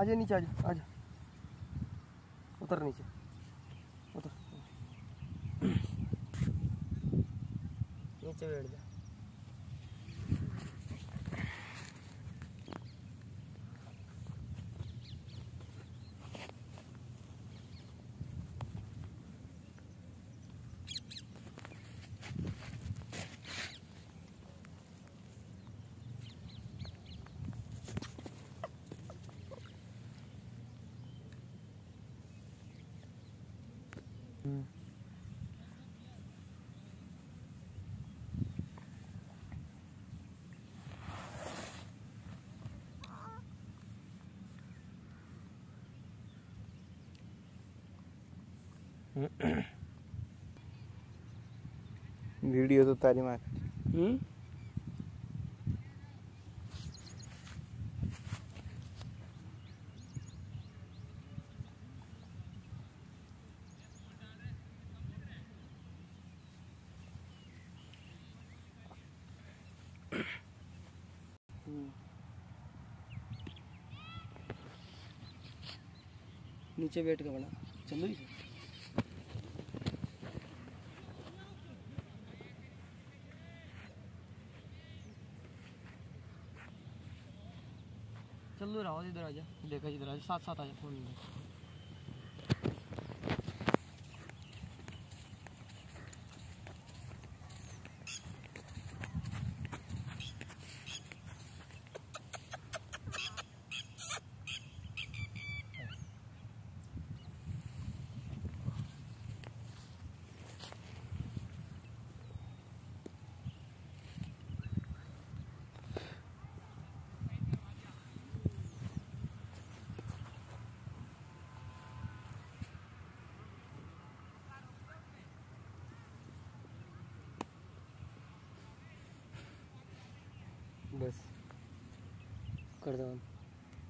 आजा नीचे, आजा आजा, उतर नीचे, उतर नीचे बैठ जा। वीडियो तो तारी मार। नीचे बैठ के बना चलो ही। चलो रहो, इधर आजा, देखा इधर आजा, साथ साथ आजा फोन में। बस कर दो।